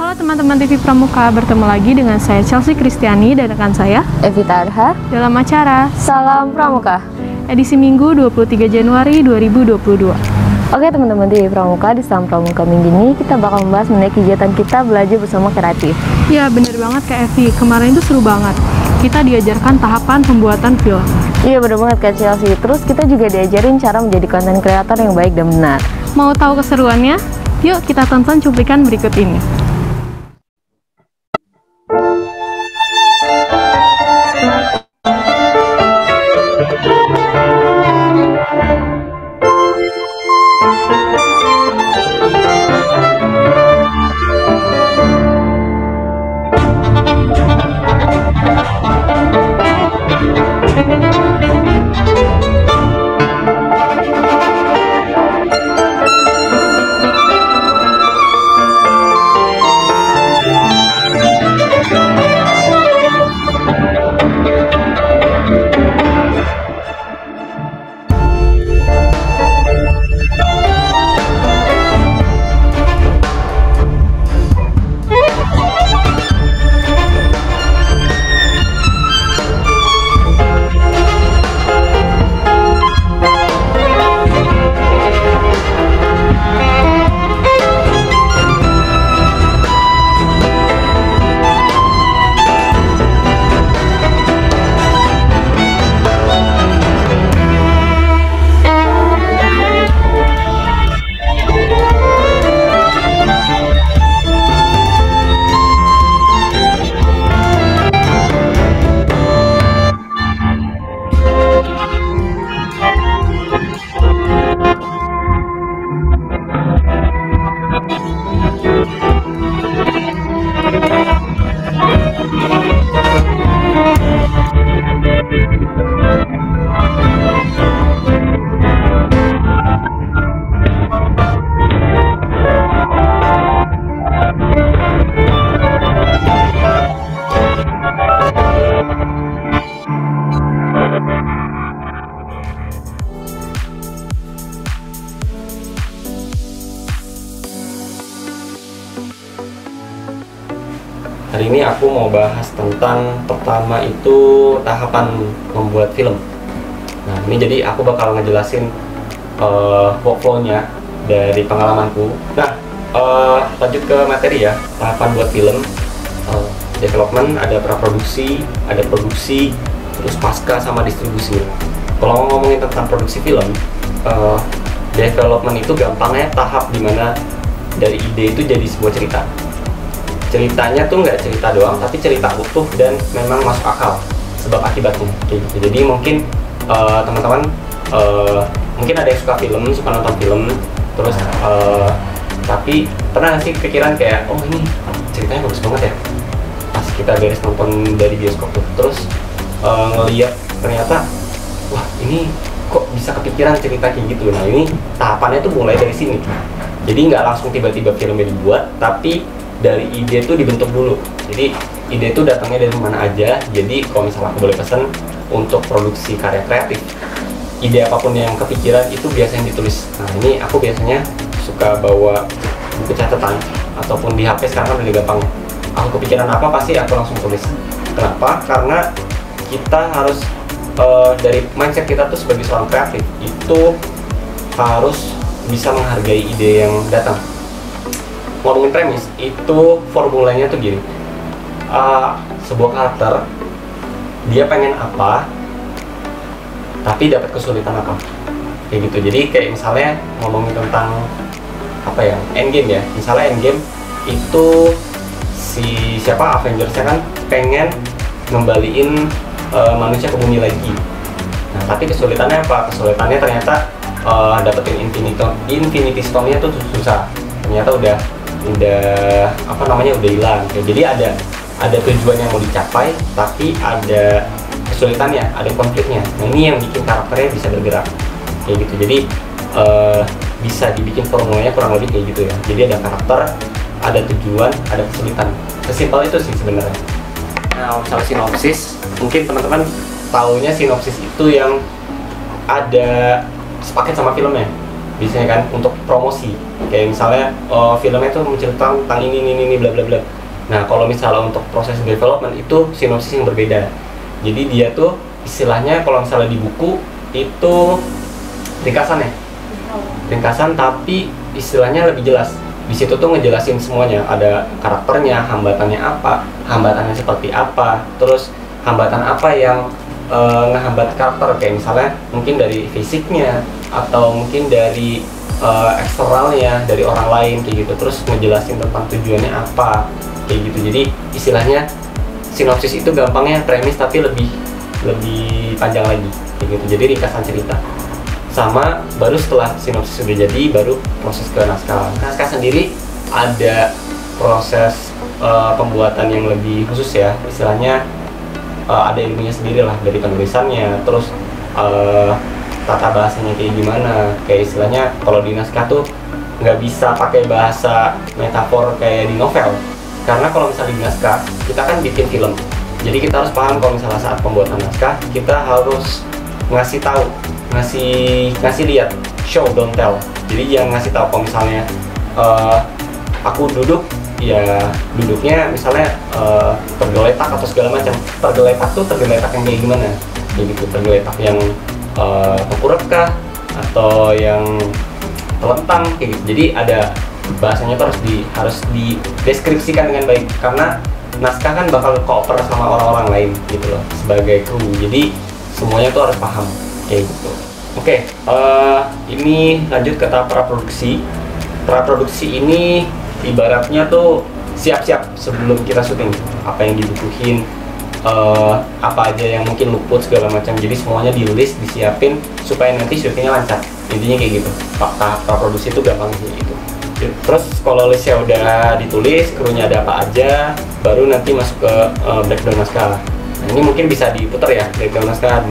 Halo teman-teman TV Pramuka, bertemu lagi dengan saya Chelsea Kristiani dan rekan saya Evita Arha dalam acara Salam Pramuka edisi Minggu 23 Januari 2022. Oke teman-teman TV Pramuka, di Salam Pramuka minggu ini kita bakal membahas mengenai kegiatan kita belajar bersama kreatif. Ya bener banget Kak Evi, kemarin itu seru banget. Kita diajarkan tahapan pembuatan film. Iya bener banget Kak Chelsea, terus kita juga diajarin cara menjadi konten kreator yang baik dan benar. Mau tahu keseruannya? Yuk kita tonton cuplikan berikut ini. Hari ini aku mau bahas tentang pertama itu tahapan membuat film. Nah ini jadi aku bakal ngejelasin workflow-nya dari pengalamanku. Nah lanjut ke materi ya. Tahapan buat film, development, ada praproduksi, ada produksi, terus pasca sama distribusi. Kalau ngomongin tentang produksi film, development itu gampangnya tahap dimana dari ide itu jadi sebuah cerita. Ceritanya tuh nggak cerita doang, tapi cerita utuh dan memang masuk akal sebab akibatnya kayak gitu. Jadi mungkin teman-teman mungkin ada yang suka film, suka nonton film, terus tapi pernah nggak sih kepikiran kayak, oh ini ceritanya bagus banget ya, pas kita beres nonton dari bioskop tuh, terus ngeliat ternyata wah ini kok bisa kepikiran cerita kayak gitu. Nah ini tahapannya tuh mulai dari sini. Jadi nggak langsung tiba-tiba filmnya dibuat, tapi dari ide itu dibentuk dulu. Jadi ide itu datangnya dari mana aja. Jadi kalau misalnya aku boleh pesan untuk produksi karya kreatif, ide apapun yang kepikiran itu biasanya ditulis. Nah ini aku biasanya suka bawa buku catatan ataupun di HP, sekarang kan lebih gampang. Aku kepikiran apa pasti aku langsung tulis. Kenapa? Karena kita harus dari mindset kita tuh sebagai seorang kreatif itu harus bisa menghargai ide yang datang. Ngomongin premis, itu formulanya tuh gini, sebuah karakter dia pengen apa tapi dapat kesulitan apa, kayak gitu. Jadi kayak misalnya ngomongin tentang apa ya, Endgame ya, misalnya Endgame itu si siapa Avengers-nya kan pengen ngembaliin manusia ke bumi lagi. Nah tapi kesulitannya apa? Kesulitannya ternyata dapetin Infinity Stone-nya tuh susah, ternyata udah apa namanya udah hilang. Jadi ada tujuan yang mau dicapai tapi ada kesulitannya, ada konfliknya. Nah ini yang bikin karakternya bisa bergerak kayak gitu. Jadi bisa dibikin formulanya kurang lebih kayak gitu ya. Jadi ada karakter, ada tujuan, ada kesulitan. Sesimpel itu sih sebenarnya. Nah misalnya sinopsis, mungkin teman-teman taunya sinopsis itu yang ada sepaket sama filmnya. biasanya kan untuk promosi, kayak misalnya filmnya tuh menceritakan tentang ini bla bla bla. Nah kalau misalnya untuk proses development itu sinopsis yang berbeda. Jadi dia tuh istilahnya kalau misalnya di buku itu ringkasan ya, ringkasan tapi istilahnya lebih jelas. Di situ tuh ngejelasin semuanya, ada karakternya, hambatannya seperti apa, terus hambatan apa yang ngehambat karakter, kayak misalnya mungkin dari fisiknya atau mungkin dari eksternalnya, dari orang lain kayak gitu, terus ngejelasin tentang tujuannya apa kayak gitu. Jadi istilahnya sinopsis itu gampangnya premis tapi lebih panjang lagi kayak gitu. Jadi ringkasan cerita. Sama baru setelah sinopsis sudah jadi baru proses ke naskah. Naskah sendiri ada proses pembuatan yang lebih khusus ya, istilahnya ada ilmunya sendiri lah, dari penulisannya, terus tata bahasanya kayak gimana, kayak istilahnya kalau di naskah tuh nggak bisa pakai bahasa metafor kayak di novel, karena kalau misalnya di naskah kita kan bikin film, jadi kita harus paham kalau misalnya saat pembuatan naskah kita harus ngasih tahu, ngasih lihat, show don't tell. Jadi yang ngasih tahu kalau misalnya aku duduk, ya duduknya misalnya tergeletak atau segala macam. Tergeletak tuh tergeletak yang kayak gimana? Kayak gitu, tergeletak yang tengkurap kah atau yang telentang kayak gitu. Jadi ada bahasanya tuh harus dideskripsikan dengan baik, karena naskah kan bakal kooper sama orang-orang lain gitu loh sebagai kru. Jadi semuanya tuh harus paham kayak gitu. Oke, ini lanjut ke tahap praproduksi. Praproduksi ini ibaratnya tuh siap-siap sebelum kita syuting, apa yang dibutuhin, apa aja yang mungkin luput segala macam. Jadi semuanya di list, disiapin supaya nanti syutingnya lancar. Intinya kayak gitu. Tahap praproduksi itu gampang sih gitu. Terus kalau listnya udah ditulis, krunya ada apa aja, baru nanti masuk ke breakdown naskah. Nah ini mungkin bisa diputar ya, breakdown naskah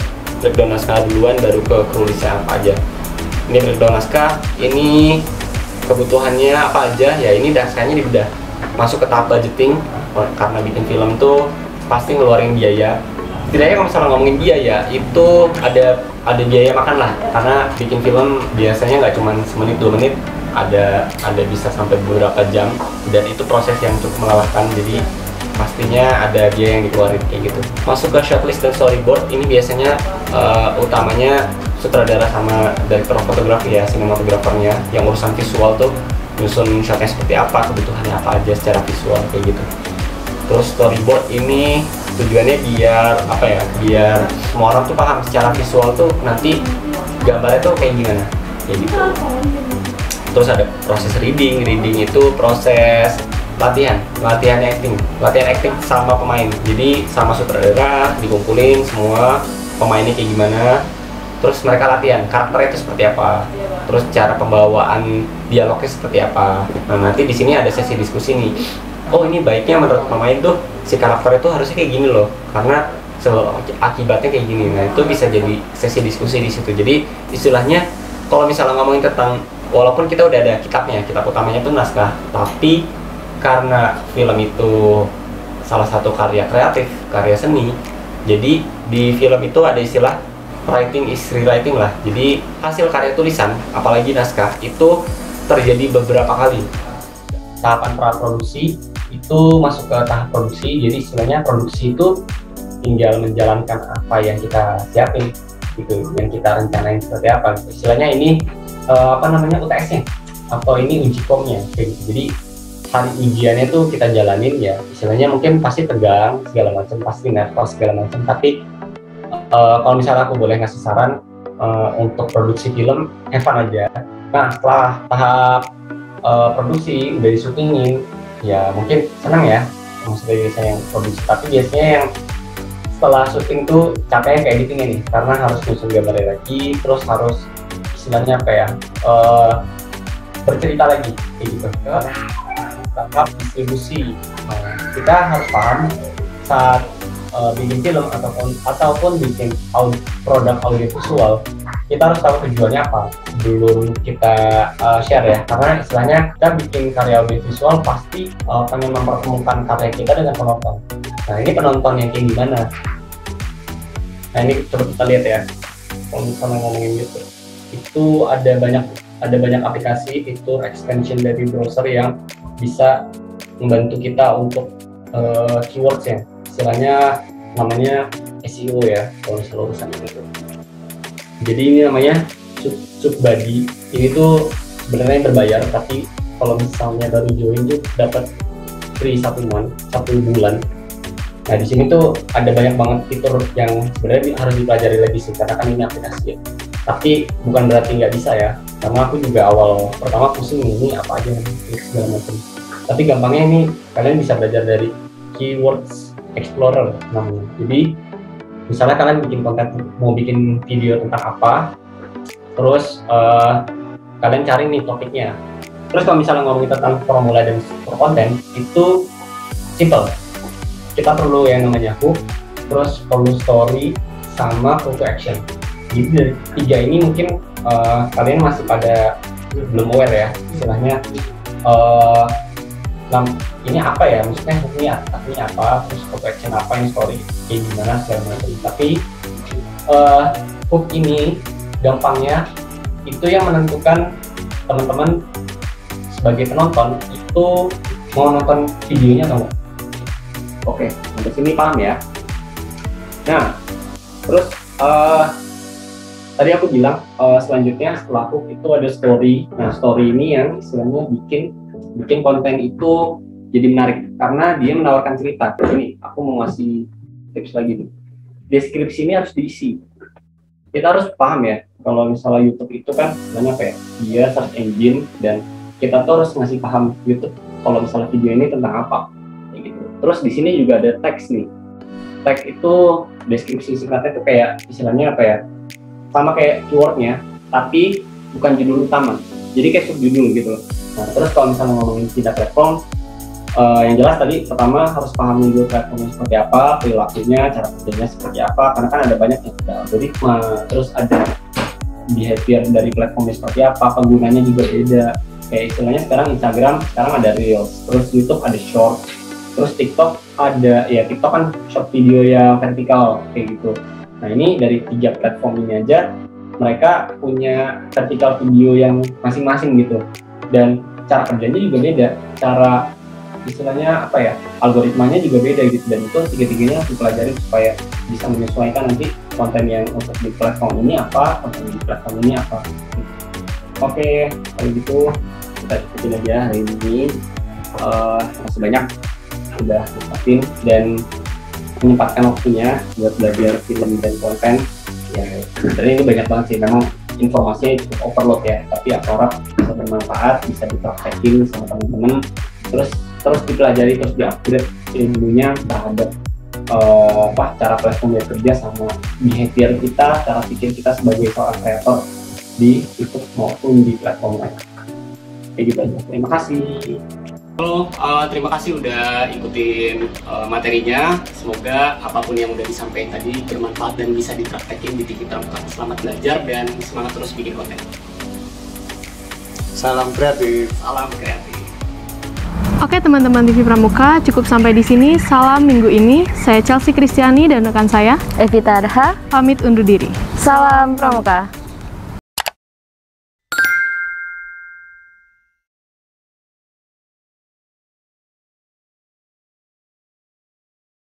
duluan baru ke kru listnya apa aja. Ini breakdown naskah, ini kebutuhannya apa aja ya, ini naskahnya dibedah. Masuk ke tahap budgeting, karena bikin film tuh pasti ngeluarin biaya. Setidaknya kalau misalnya ngomongin biaya itu ada biaya makan lah, karena bikin film biasanya nggak cuma semenit 2 menit, ada bisa sampai beberapa jam, dan itu proses yang cukup melelahkan. Jadi pastinya ada biaya yang dikeluarin kayak gitu. Masuk ke shortlist dan storyboard, ini biasanya utamanya sutradara sama direktur fotografi ya, sinematografernya, yang urusan visual tuh nyusun shotnya seperti apa, kebutuhannya apa aja secara visual kayak gitu. Terus storyboard ini tujuannya biar apa ya, biar semua orang tuh paham secara visual tuh nanti gambarnya tuh kayak gimana kayak gitu. Terus ada proses reading itu proses latihan acting sama pemain. Jadi sama sutradara dikumpulin semua pemainnya kayak gimana, terus mereka latihan karakternya itu seperti apa, terus cara pembawaan dialognya seperti apa. Nah nanti di sini ada sesi diskusi nih, oh ini baiknya menurut pemain tuh si karakter itu harusnya kayak gini loh, karena akibatnya kayak gini. Nah itu bisa jadi sesi diskusi di situ. Jadi istilahnya kalau misalnya ngomongin tentang, walaupun kita udah ada kitabnya, kitab utamanya tuh naskah, tapi karena film itu salah satu karya kreatif, karya seni, jadi di film itu ada istilah writing is rewriting lah. Jadi hasil karya tulisan, apalagi naskah, itu terjadi beberapa kali. Tahapan praproduksi itu masuk ke tahap produksi. Jadi istilahnya produksi itu tinggal menjalankan apa yang kita siapin gitu, yang kita rencanain seperti apa. Istilahnya ini UTS-nya atau ini uji komnya kayak gitu. Jadi hari ujiannya tuh kita jalanin ya, istilahnya mungkin pasti tegang segala macam, pasti nervous segala macam, tapi kalau misalnya aku boleh ngasih saran untuk produksi film, have fun aja. Nah setelah tahap produksi udah disyutingin, ya mungkin senang ya, maksudnya saya yang produksi, tapi biasanya yang setelah syuting tuh capeknya kayak gitu nih, karena harus nyusun gambarnya lagi, terus harus istilahnya apa ya, bercerita lagi kayak gitu. Tahap distribusi, kita harus paham saat bikin film ataupun bikin produk audiovisual, kita harus tahu tujuannya apa sebelum kita share ya, karena istilahnya kita bikin karya audiovisual pasti pengen mempertemukan karya kita dengan penonton. Nah ini penonton yang kayak gimana? Nah ini coba kita lihat ya, kalau misalnya ngomongin YouTube. itu ada banyak aplikasi, fitur, extension dari browser yang bisa membantu kita untuk keywords ya, istilahnya namanya SEO ya kalau misalnya urusan itu. Jadi ini namanya SubBuddy. Ini tuh sebenarnya berbayar, tapi kalau misalnya baru join tuh dapat free 1 bulan. Nah di sini tuh ada banyak banget fitur yang sebenarnya harus dipelajari lagi sih, karena kan ini aplikasi ya. Tapi bukan berarti nggak bisa ya, karena aku juga awal pertama pusing ini apa aja segala macam. Tapi gampangnya ini kalian bisa belajar dari Keywords Explorer namanya. Jadi misalnya kalian bikin konten, mau bikin video tentang apa, terus kalian cari nih topiknya. Terus kalau misalnya ngomongin tentang formula dan struktur konten, itu simple. Kita perlu yang namanya hook, terus perlu story, sama call to action. Jadi dari 3 ini mungkin kalian masih pada belum aware ya, istilahnya ini apa ya, maksudnya ini apa, terus call to action apa, ini story kayak gimana segala macam. Tapi hook ini gampangnya itu yang menentukan teman-teman sebagai penonton itu mau nonton videonya atau enggak. Oke, sampai sini paham ya. Nah, terus tadi aku bilang selanjutnya setelah hook itu ada story. Nah, story ini yang istilahnya bikin konten itu jadi menarik karena dia menawarkan cerita. Ini aku mau ngasih tips lagi nih. Deskripsi ini harus diisi. Kita harus paham ya, kalau misalnya YouTube itu kan istilahnya apa ya? Dia search engine, dan kita tuh harus ngasih paham YouTube kalau misalnya video ini tentang apa. Kayak gitu. Terus di sini juga ada teks nih. Teks itu deskripsi singkatnya itu kayak istilahnya apa ya? Sama kayak keywordnya, tapi bukan judul utama. Jadi kayak subjudul gitu loh. Nah, terus kalau misalnya ngomongin tidak platform, yang jelas tadi pertama harus paham dulu platformnya seperti apa, perilakunya, cara kerjanya seperti apa, karena kan ada banyak yang ada algoritma, terus ada behavior dari platformnya seperti apa, penggunanya juga beda. Kayak istilahnya sekarang Instagram, sekarang ada Reels, terus YouTube ada Short, terus TikTok ada, ya TikTok kan short video yang vertikal kayak gitu. Nah ini dari 3 platform ini aja mereka punya vertikal video yang masing-masing gitu, dan cara kerjanya juga beda, cara istilahnya apa ya, algoritmanya juga beda gitu, dan itu 3-3-nya harus dipelajari supaya bisa menyesuaikan nanti konten yang untuk di platform ini apa, konten di platform ini apa. Oke, kalau gitu kita ikutin aja hari ini. Masih banyak udah ngikutin dan menyempatkan waktunya buat belajar film dan konten. Ya sebenarnya ini banyak banget sih, memang informasinya cukup overload ya, tapi aku harap bisa bermanfaat, bisa dipraktekin sama teman-teman, terus dipelajari, terus di-upgrade ilmunya terhadap cara platform bekerja sama behavior kita, cara pikir kita sebagai seorang kreator di YouTube maupun di platform lain. Kayak gitu aja. Terima kasih. Halo, terima kasih udah ikutin materinya. Semoga apapun yang udah disampaikan tadi bermanfaat dan bisa dipraktekin di TV Pramuka. Selamat belajar dan semangat terus bikin konten. Salam kreatif. Salam kreatif. Oke teman-teman TV Pramuka, cukup sampai di sini. Salam minggu ini. Saya Chelsea Kristiani dan rekan saya Evita Arha, pamit undur diri. salam Pramuka.